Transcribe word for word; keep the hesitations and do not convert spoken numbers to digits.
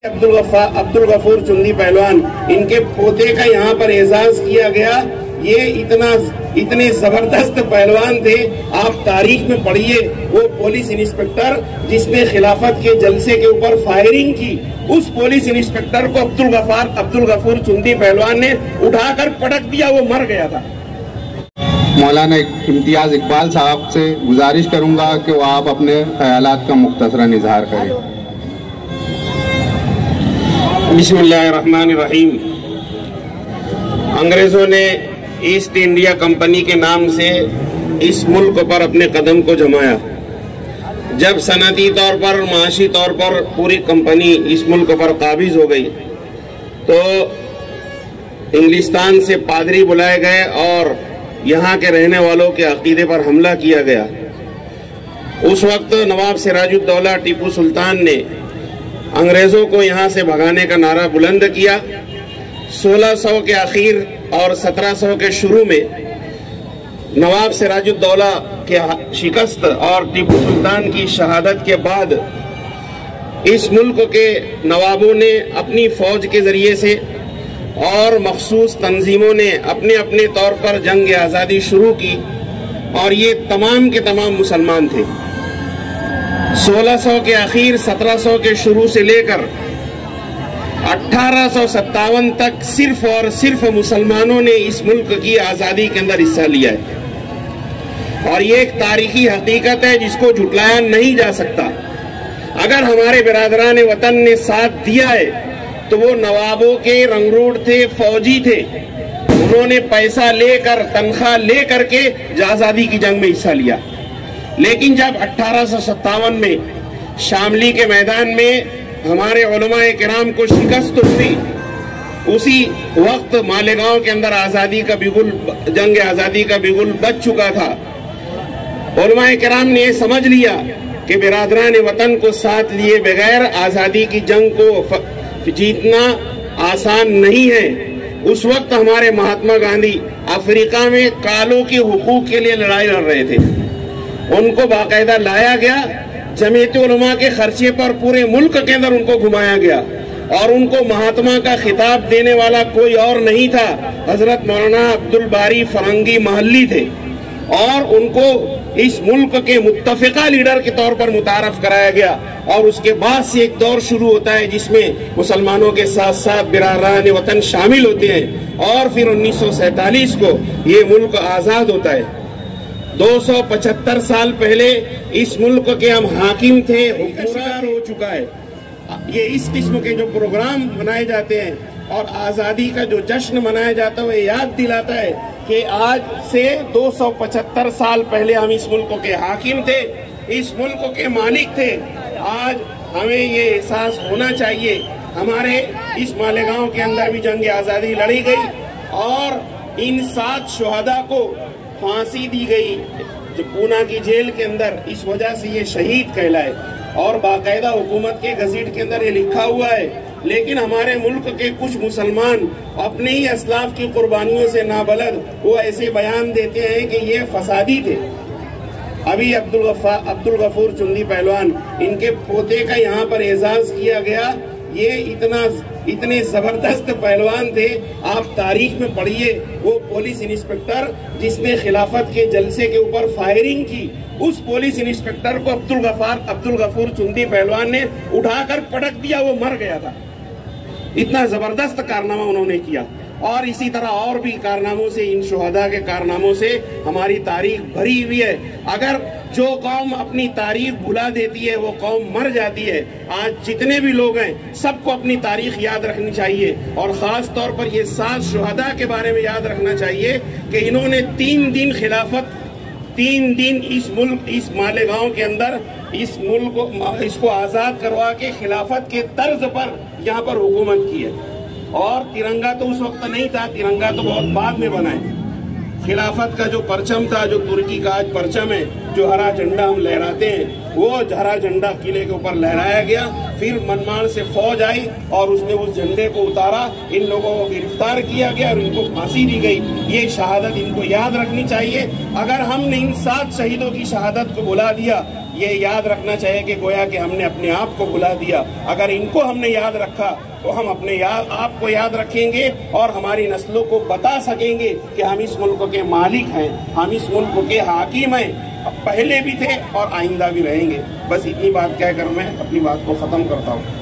अब्दुल गफार अब्दुल गफूर चुंदी पहलवान, इनके पोते का यहाँ पर एजाज किया गया। ये इतना इतने जबरदस्त पहलवान थे, आप तारीख में पढ़िए। वो पुलिस इंस्पेक्टर जिसने खिलाफत के जलसे के ऊपर फायरिंग की, उस पुलिस इंस्पेक्टर को अब्दुल गफार अब्दुल गफूर चुंदी पहलवान ने उठाकर पटक दिया, वो मर गया था। मौलाना इम्तियाज इकबाल साहब से गुजारिश करूंगा कि वो आप अपने ख्यालात का मुख्तसरन इजहार करें। बिस्मिल्लाहिर्रहमानिर्रहीम। अंग्रेजों ने ईस्ट इंडिया कंपनी के नाम से इस मुल्क पर अपने कदम को जमाया। जब सनती तौर पर, माशी तौर पर पूरी कंपनी इस मुल्क पर काबिज हो गई, तो इंग्लिस्तान से पादरी बुलाए गए और यहाँ के रहने वालों के अकीदे पर हमला किया गया। उस वक्त नवाब सिराजुद्दौला टीपू सुल्तान ने अंग्रेजों को यहाँ से भगाने का नारा बुलंद किया। सोलह सौ के आखिर और सत्रह सौ के शुरू में नवाब सिराजुद्दौला के शिकस्त और टीपू सुल्तान की शहादत के बाद इस मुल्क के नवाबों ने अपनी फौज के जरिए से और मखसूस तंजीमों ने अपने अपने तौर पर जंग आज़ादी शुरू की, और ये तमाम के तमाम मुसलमान थे। सोलह सौ के आखिर, सत्रह सौ के शुरू से लेकर अठारह सौ सत्तावन तक सिर्फ और सिर्फ मुसलमानों ने इस मुल्क की आज़ादी के अंदर हिस्सा लिया है, और ये एक तारीखी हकीकत है जिसको झुटलाया नहीं जा सकता। अगर हमारे बिरादरान वतन ने साथ दिया है तो वो नवाबों के रंगरूट थे, फौजी थे। उन्होंने पैसा लेकर, तनख्वाह लेकर के आज़ादी की जंग में हिस्सा लिया। लेकिन जब अठारह सौ सत्तावन में शामली के मैदान में हमारे उलमाए किराम को शिकस्त हुई, उसी वक्त मालेगांव के अंदर आज़ादी का बिगुल, जंग आज़ादी का बिगुल बज चुका था। उलमाए किराम ने समझ लिया कि बिरादरान वतन को साथ लिए बगैर आज़ादी की जंग को जीतना आसान नहीं है। उस वक्त हमारे महात्मा गांधी अफ्रीका में कालों के हुकूक के लिए लड़ाई लड़ रहे थे। उनको बाकायदा लाया गया, जमीयत उलमा के खर्चे पर पूरे मुल्क के अंदर उनको घुमाया गया, और उनको महात्मा का खिताब देने वाला कोई और नहीं था, हजरत मौलाना अब्दुल बारी फरंगी महल्ली थे, और उनको इस मुल्क के मुत्तफिका लीडर के तौर पर मुतारफ कराया गया। और उसके बाद से एक दौर शुरू होता है जिसमें मुसलमानों के साथ साथ बिरादरान वतन शामिल होते हैं, और फिर उन्नीस सौ सैतालीस को ये मुल्क आजाद होता है। दो सौ पचहत्तर साल पहले इस मुल्क के हम हाकिम थे, हुक्मरान हो चुका है। ये इस किस्म के जो प्रोग्राम मनाए जाते हैं और आजादी का जो जश्न मनाया जाता है, वो याद दिलाता है कि आज से दो सौ पचहत्तर साल पहले हम इस मुल्क के हाकिम थे, इस मुल्क के मालिक थे। आज हमें ये एहसास होना चाहिए, हमारे इस मालेगांव के अंदर भी जंग आज़ादी लड़ी गई, और इन सात शुहदा को फांसी दी गई जो पूना की जेल के अंदर, इस वजह से ये शहीद कहलाए, और बाकायदा हुकूमत के गज़ीट के अंदर ये लिखा हुआ है। लेकिन हमारे मुल्क के कुछ मुसलमान अपने ही असलाफ की कुर्बानियों से नाबलद वो ऐसे बयान देते हैं कि ये फसादी थे। अभी अब्दुल गफार अब्दुल गफूर चुंदी पहलवान, इनके पोते का यहाँ पर एजाज किया गया। ये इतना इतने जबरदस्त पहलवान थे, आप तारीख में पढ़िए। वो पुलिस इंस्पेक्टर जिसने खिलाफत के जलसे के ऊपर फायरिंग की, उस पुलिस इंस्पेक्टर को अब्दुल गफार अब्दुल गफूर चुंदी पहलवान ने उठाकर पटक दिया, वो मर गया था। इतना जबरदस्त कारनामा उन्होंने किया, और इसी तरह और भी कारनामों से, इन शुहदा के कारनामों से हमारी तारीख भरी हुई है। अगर जो कौम अपनी तारीख भुला देती है वो कौम मर जाती है। आज जितने भी लोग हैं सबको अपनी तारीख याद रखनी चाहिए, और खास तौर पर ये सात शुहदा के बारे में याद रखना चाहिए कि इन्होंने तीन दिन खिलाफत, तीन दिन इस मुल्क, इस मालेगांव के अंदर इस मुल्क को, इसको आजाद करवा के खिलाफत के तर्ज पर यहाँ पर हुकूमत की है। और तिरंगा तो उस वक्त नहीं था, तिरंगा तो बहुत बाद में बना है। खिलाफत का जो परचम था, जो तुर्की का आज परचम है, जो हरा झंडा हम लहराते हैं, वो हरा झंडा किले के ऊपर लहराया गया। फिर मनमाड़ से फौज आई और उसने उस झंडे को उतारा, इन लोगों को गिरफ्तार किया गया और इनको फांसी दी गई। ये शहादत इनको याद रखनी चाहिए। अगर हमने इन सात शहीदों की शहादत को भुला दिया, ये याद रखना चाहिए कि गोया कि हमने अपने आप को बुला दिया। अगर इनको हमने याद रखा तो हम अपने याद आप को याद रखेंगे और हमारी नस्लों को बता सकेंगे कि हम इस मुल्क के मालिक हैं, हम इस मुल्क के हाकिम हैं, पहले भी थे और आइंदा भी रहेंगे। बस इतनी बात कहकर मैं अपनी बात को खत्म करता हूँ।